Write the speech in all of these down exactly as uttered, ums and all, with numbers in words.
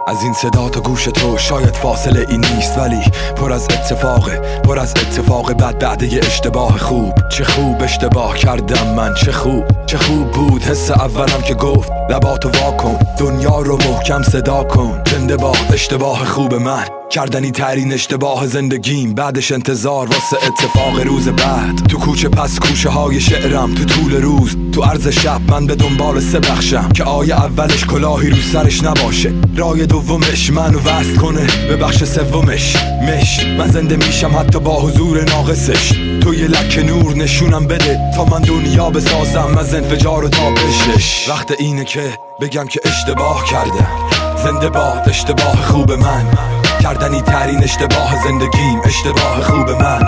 از این صدا تا گوش تو شاید فاصله ای نیست، ولی پر از اتفاقه، پر از اتفاق بد بعد یه اشتباه خوب. چه خوب اشتباه کردم من، چه خوب چه خوب بود حس اولم که گفت لباتو واکن، دنیا رو محکم صدا کن. زنده باد اشتباه خوب من، کردنی ترین اشتباه زندگیم. بعدش انتظار واسه اتفاق روز بعد. تو کوچه پس کوچه های شعرم، تو طول روز تو عرض شب من به دنبال سه بخشم که آیه اولش کلاهی رو سرش نباشه، رای دومش منو وصل کنه به بخش سومش. مش من زنده میشم حتی با حضور ناقصش. تو یه لکه نور نشونم بده تا من دنیا بسازم از انفجار و تابشش. وقت اینه که بگم که اشتباه کردم. زنده باد اشتباه خوب من، کردنی ترین اشتباه زندگیم. اشتباه خوب من.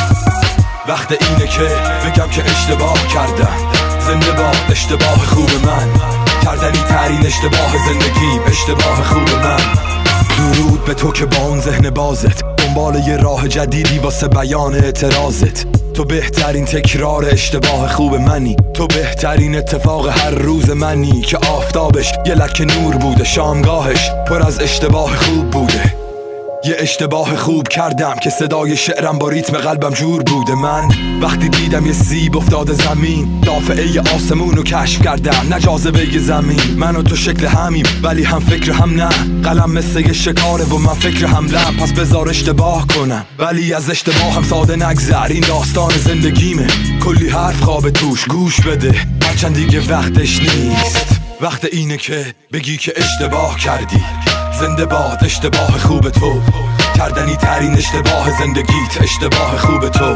وقت اینه که بگم که اشتباه کردم. زنده باد اشتباه خوب من، کردنی ترین اشتباه زندگیم. اشتباه خوب من. درود به تو که با اون ذهن بازت دنبال یه راه جدیدی واسه بیان اعتراضت. تو بهترین تکرار اشتباه خوب منی. تو بهترین اتفاق هر روز منی که آفتابش یه لکه نور بوده، شامگاهش پر از اشتباه خوب بوده. یه اشتباه خوب کردم که صدای شعرم با ریتم قلبم جور بوده. من وقتی دیدم یه سیب افتاده زمین، دافعه آسمون رو کشف کردم، نه جاذبه زمین. من و تو شکل همیم ولی هم فکر هم نه. قلم مثل یه شکاره و من فکر حملم، پس بذار اشتباه کنم ولی از اشتباه هم ساده نگذر. این داستان زندگیمه، کلی حرف خواب توش، گوش بده هرچند دیگه وقتش نیست. وقت اینه که بگی که اشتباه کردی. زنده باد اشتباه خوب تو، کردنی ترین اشتباه زندگیت. اشتباه خوب تو.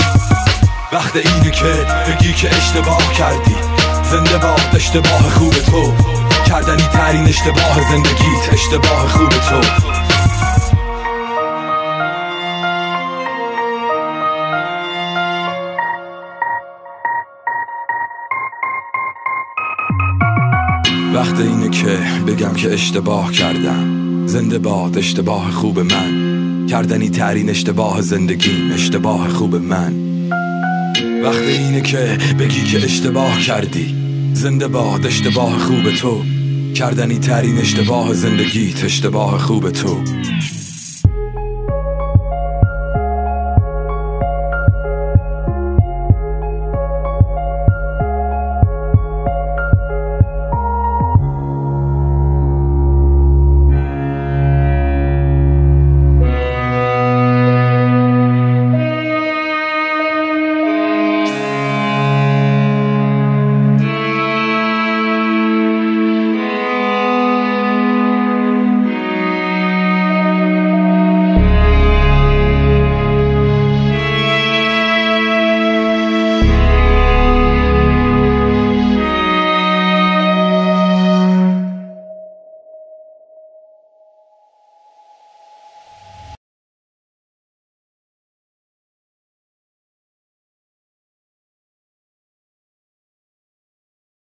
وقت اینه که بگی که اشتباه کردی. زنده باد اشتباه خوب تو، کردنی ترین اشتباه زندگیت. اشتباه خوب تو. وقت اینه که بگم که اشتباه کردم. زنده باد اشتباه خوب من، کردنی ترین اشتباه زندگیم. اشتباه خوب من. وقت اینه که بگی که اشتباه کردی. زنده باد اشتباه خوب تو، کردنی ترین اشتباه زندگیت. اشتباه خوب تو.